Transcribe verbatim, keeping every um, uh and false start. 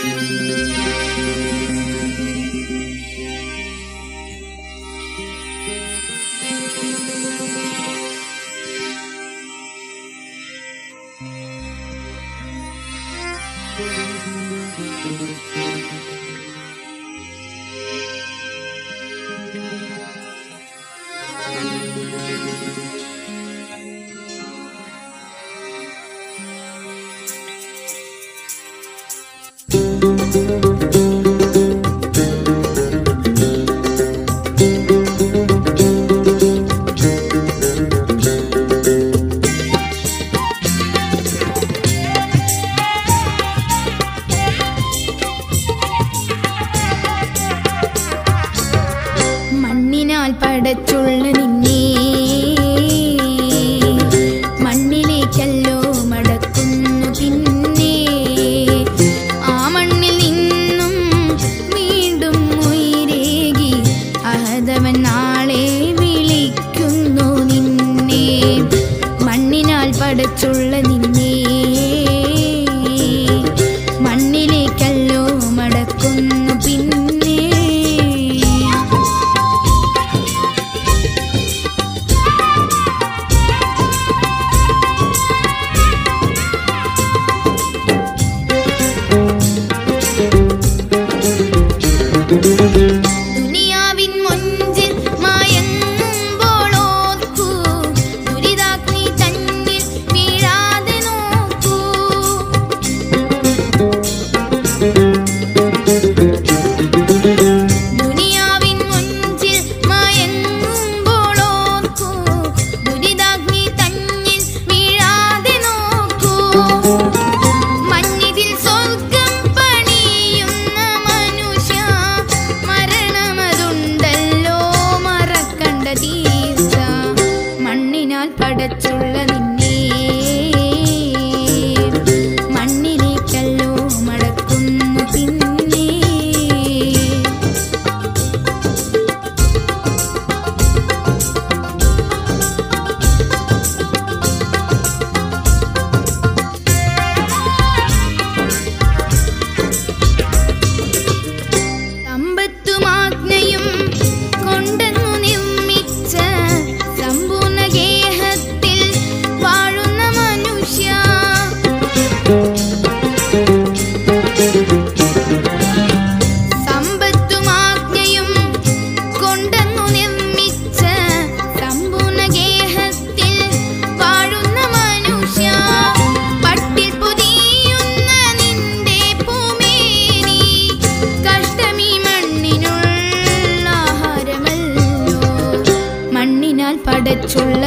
പടച്ചുള്ള നിന്നെ മണ്ണിലേക്കല്ലോ മടക്കുന്നു പിന്നെ ആ മണ്ണിൽ നിന്നും വീണ്ടും ഉയരേകി അഹദവൻ നാളെ വിളിക്കുന്നു നിന്നെ മണ്ണിനാൽ പടച്ചുള്ള നിന്നെ മണ്ണിലേക്കല്ലോ മടക്കുന്നു പിന്നെ ദുനിയാവിൻ മൊഞ്ചിൽ മയങ്ങുമ്പോൾ ഓർക്കൂ ദുരിതാഗ്നി തന്നിൽ വീഴാതെ നോക്കൂ ദുനിയാവിൻ മൊഞ്ചിൽ മയങ്ങുമ്പോൾ ഓർക്കൂ ദുരിതാഗ്നി തന്നിൽ വീഴാതെ നോക്കൂ മഞ്ഞിതിൽ സ്വർഗം പണിയുന്ന മനുഷ്യ മരണമതുണ്ടല്ലോ മറക്കണ്ട തീർച്ച മണ്ണിനാൽ പടച്ചുള്ള നിന്നെ മണ്ണിലേക്കല്ലോ മടക്കുന്നു പിന്നെ സമ്പത്തുമാജ്ഞയും കൊണ്ടെന്നു നിർമ്മിച്ച സമ്പൂർണ്ണ ഗേഹത്തിൽ വാഴുന്ന മനുഷ്യ സമ്പത്തുമാജ്ഞയും കൊണ്ടെന്നു നിർമ്മിച്ച സമ്പൂർണ്ണ ഗേഹത്തിൽ വാഴുന്ന മനുഷ്യ പട്ടിൽ പൊതിയുന്ന നിന്റെ പൂമേനി കഷ്ടമീ മണ്ണിനുള്ള ആഹാരമല്ലോ മണ്ണിനാൽ പടച്ചുള്ള